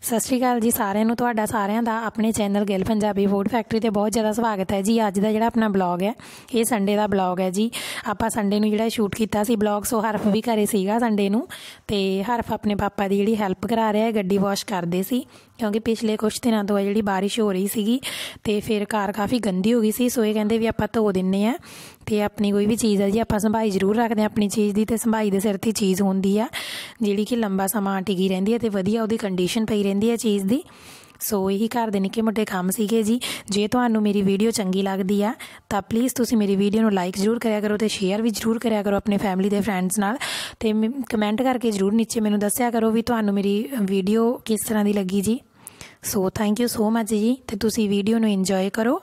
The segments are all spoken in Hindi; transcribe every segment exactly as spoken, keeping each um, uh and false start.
सत श्री अकाल जी सारिਆਂ ਨੂੰ ਤੁਹਾਡਾ ਸਾਰਿਆਂ ਦਾ ਆਪਣੇ channel Gill Punjabi food factory ਤੇ बहुत ज़्यादा स्वागत है जी। ਅੱਜ ਦਾ ਜਿਹੜਾ ਆਪਣਾ ਬਲੌਗ ਹੈ ਇਹ ਸੰਡੇ ਦਾ ਬਲੌਗ ਹੈ ਜੀ। ਆਪਾਂ ਸੰਡੇ ਨੂੰ ਜਿਹੜਾ ਸ਼ੂਟ ਕੀਤਾ ਸੀ ਬਲੌਗ, ਸੋ ਹਰਫ ਵੀ ਘਰੇ ਸੀਗਾ ਸੰਡੇ ਨੂੰ, ਤੇ ਹਰਫ ਆਪਣੇ ਪਾਪਾ ਦੀ ਜਿਹੜੀ ਹੈਲਪ ਕਰਾ ਰਿਹਾ ਹੈ, ਗੱਡੀ ਵਾਸ਼ ਕਰਦੇ ਸੀ क्योंकि पिछले कुछ दिनों तो जी बारिश हो रही सी, तो फिर कार काफ़ी गंदी हो गई सी। सो ये कहते भी आप धो दिन्ने आ, तो अपनी कोई भी चीज़ है जी आप संभाई जरूर रखते हैं अपनी चीज़ की, तो संभाई के सिर ते चीज़ होंगी आ जी कि लंबा समा टिकी रही है, तो वधिया उसकी कंडीशन पई रही है चीज़ की। सो यही घर के निक्के मोटे काम सीगे जी। जे तुहानू मेरी वीडियो चंगी लगती है तो प्लीज़ तुसी मेरी वीडियो नू लाइक जरूर करा करो, तो शेयर भी जरूर करा करो अपने फैमिली के फ्रेंड्स नाल, ते कमेंट करके जरूर नीचे मैनू दस्या करो भी तुहानू मेरी वीडियो किस तरह की लगी जी। So thank you so much जी, तो तुसी वीडियो नू इंजॉय करो।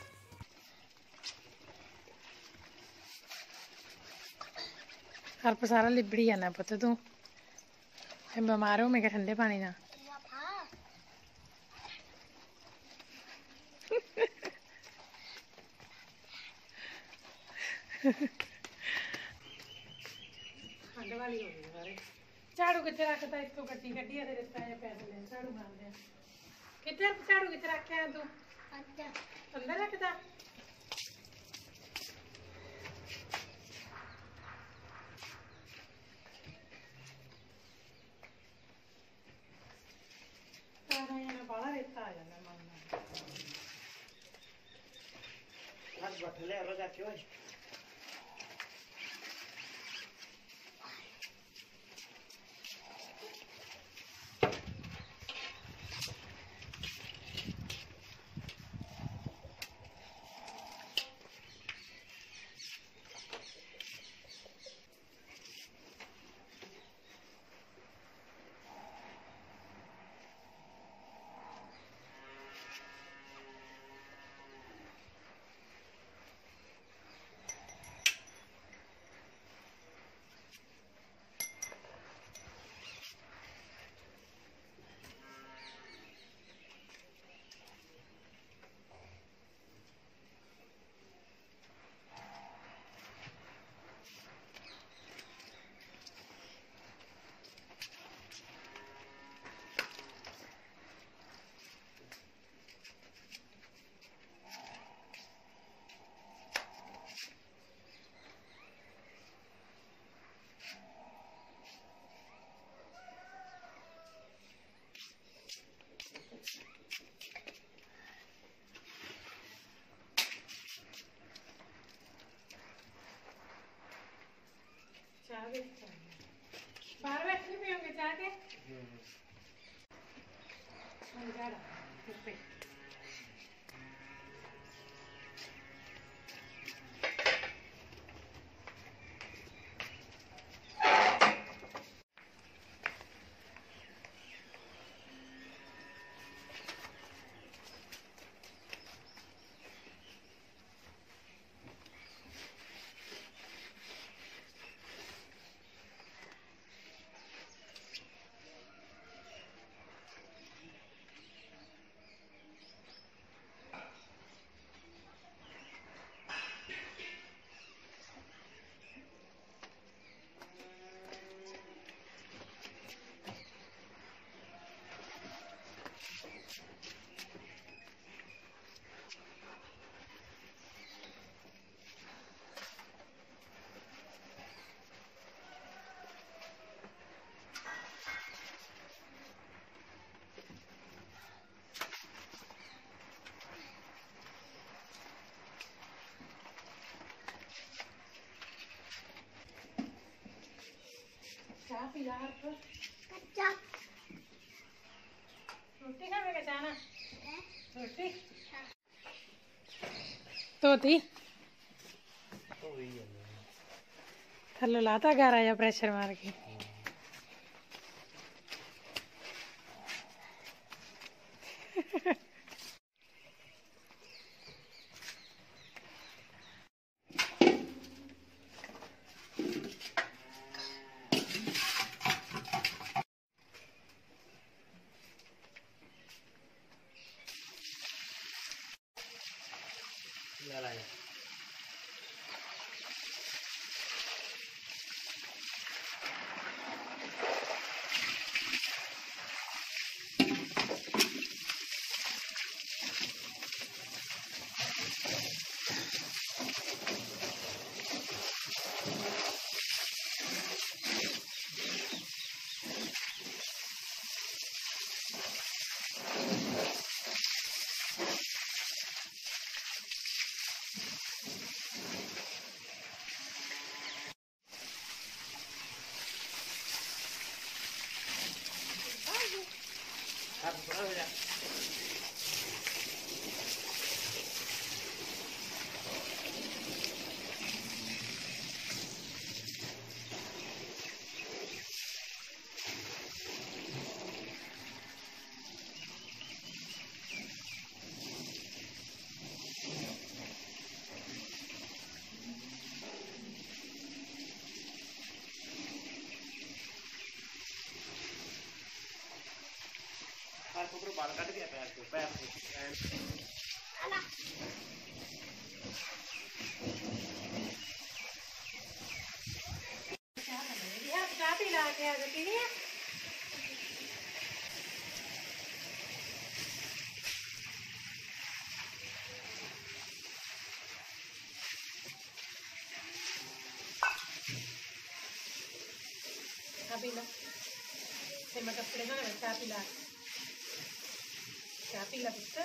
हरप सारा लिबड़ी जाना पुत, तू बीमार हो मैं क्या ठंडे पानी ना झाड़ू कितने रखता इसको गड्डी गड्डी रिश्ता पैसे ले झाड़ू मारने कितने झाड़ू कितने रखे तू अंदर रखता बाला रेता आ जाना बठले अलग आके हो बाहर बैठ नहीं पियोगे चाह के चाह पी ला कच्चा रोटी खावेगा चाह ना रोटी धोती थल्लो लाता गारा या प्रेशर मार के बाल कट गया पैर को पैर को चाह पिला के आ जाती है पी लो फिर मैं कपड़े ना चाह पिला चाह पिला पुत्र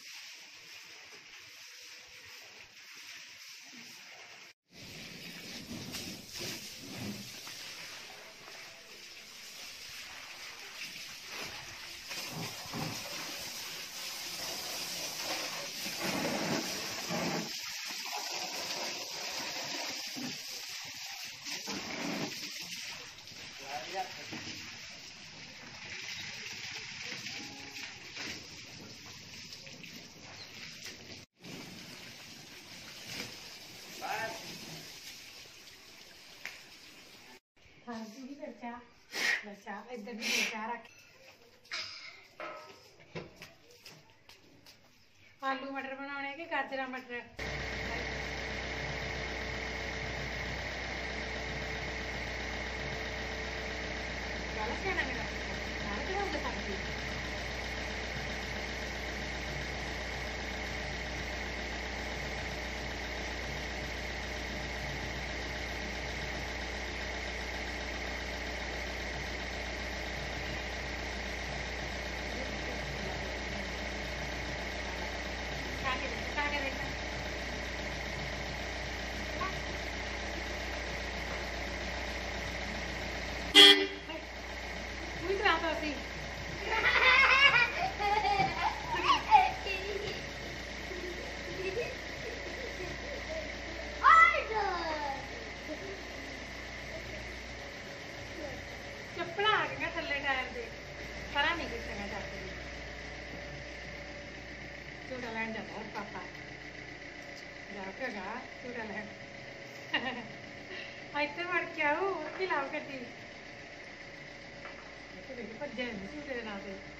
चाह इधर भी चाह रख आलू मटर बनाने के गाजरा मटर गलत कहना मेरा गलत सब्जी चप्पड़ा आ गया थले टायर से परा नहीं कुछ करना चाहते झूठा लैंड जाता है पापा जाओगा झूठा लैंड इतने मर के आओ की लाभ करती भज्जे झूठे ना